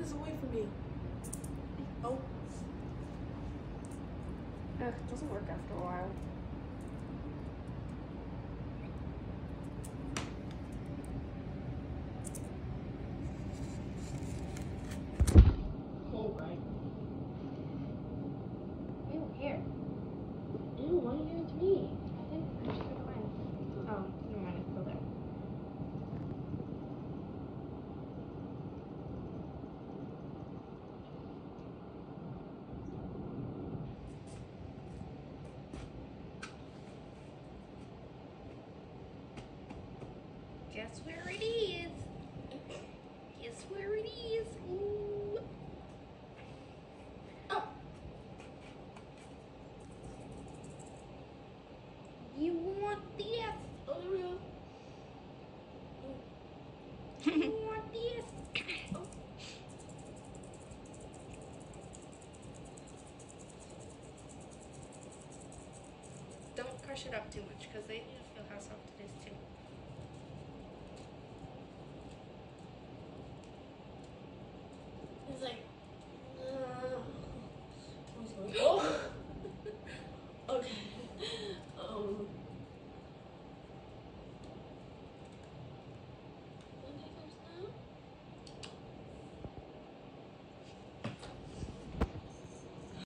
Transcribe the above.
this away from me. Oh. Ugh, it doesn't work after a while. Alright. Ew, here. Ew, why are you giving it to me? I didn't. I just took it away. Oh, never mind. It's still there. Guess where it is? Guess where it is? Ooh. Oh. You want this? Oh, there we go. You want this? Oh. Don't crush it up too much because they need to feel how soft it is too. It's like